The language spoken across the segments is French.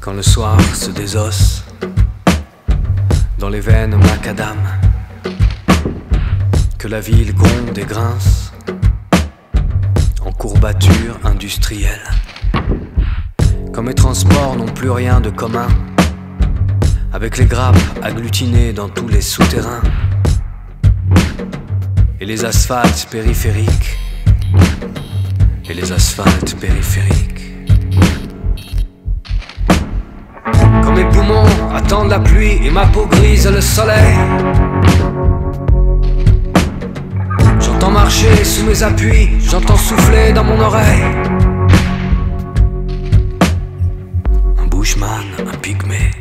Quand le soir se désosse dans les veines macadam, que la ville gronde et grince en courbature industrielle, quand mes transports n'ont plus rien de commun avec les grappes agglutinées dans tous les souterrains et les asphaltes périphériques et les asphaltes périphériques. Quand mes poumons attendent la pluie et ma peau grise le soleil, j'entends marcher sous mes appuis, j'entends souffler dans mon oreille. Un bushman, un pygmée.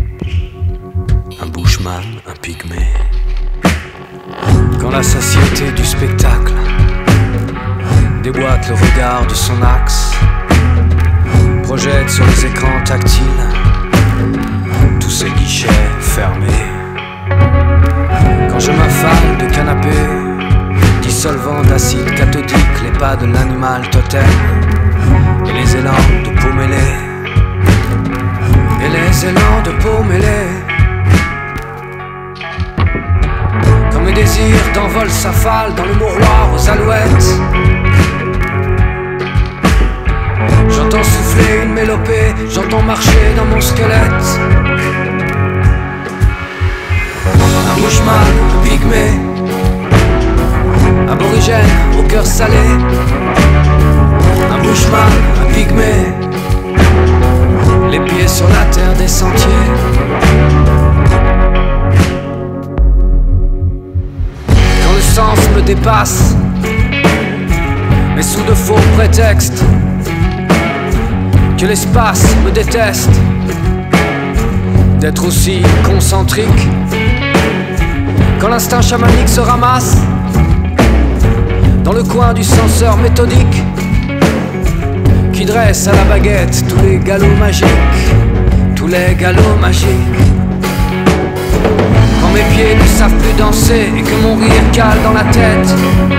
Un bushman, un pygmée. Quand la satiété du spectacle déboîte le regard de son axe, projette sur les écrans tactiles tous ces guichets fermés. Quand je m'affale de canapé dissolvant d'acide cathodique les pas de l'animal totem et les élans de peau mêlée, et les élans de peau mêlée. Quand mes désirs d'envol s'affalent dans le mouroir aux alouettes, j'entends souffler une mélopée, j'entends marcher dans mon squelette. Un bushman, un pygmée, aborigène au cœur salé. Un bushman, un pygmée, les pieds sur la terre des sentiers. Quand le sens me dépasse, mais sous de faux prétextes, que l'espace me déteste d'être aussi concentrique. Quand l'instinct chamanique se ramasse dans le coin du censeur méthodique qui dresse à la baguette tous les galops magiques, tous les galops magiques. Quand mes pieds ne savent plus danser et que mon rire cale dans la tête,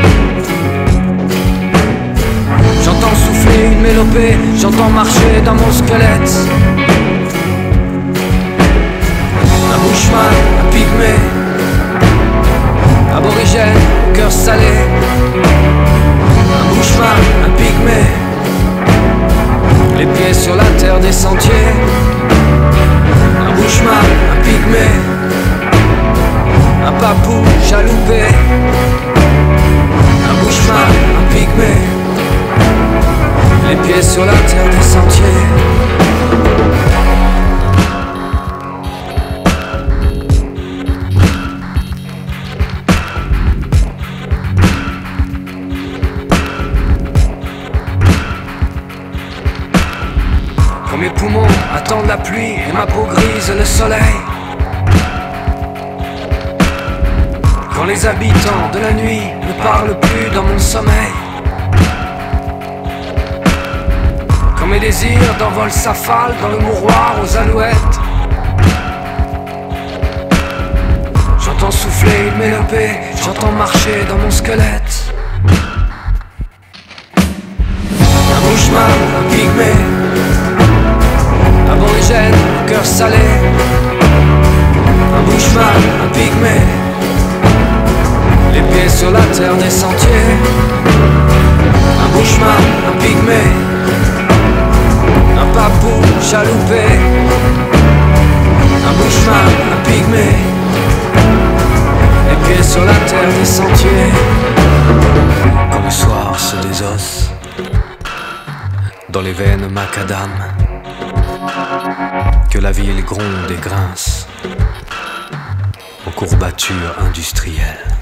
j'entends souffler une mélopée, j'entends marcher dans mon squelette. Un bushman, un pygmée, aborigène au cœur salé. Un bushman, un pygmée, les pieds sur la terre des sentiers. Un bushman, un pygmée, un papou chaloupé. Un bushman, un pygmée, les pieds sur la terre des sentiers. Quand mes poumons attendent la pluie et ma peau grise le soleil, quand les habitants de la nuit ne parlent plus dans mon sommeil, quand mes désirs d'envol s'affalent dans le mouroir aux alouettes, j'entends souffler une mélopée, j'entends marcher dans mon squelette. Un bushman, un pygmée, aborigène au cœur salé. Un bushman, un pygmée, les pieds sur la terre des sentiers. Un bushman, un pygmée, un papou chaloupé. Un bushman, un pygmée, les pieds sur la terre des sentiers. Quand le soir se désosse dans les veines macadam, que la ville gronde et grince en courbature industrielle.